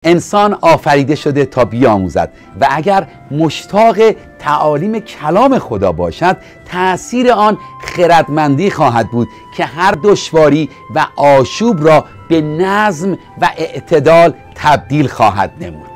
انسان آفریده شده تا بیاموزد و اگر مشتاق تعالیم کلام خدا باشد، تأثیر آن خردمندی خواهد بود که هر دشواری و آشوب را به نظم و اعتدال تبدیل خواهد نمود.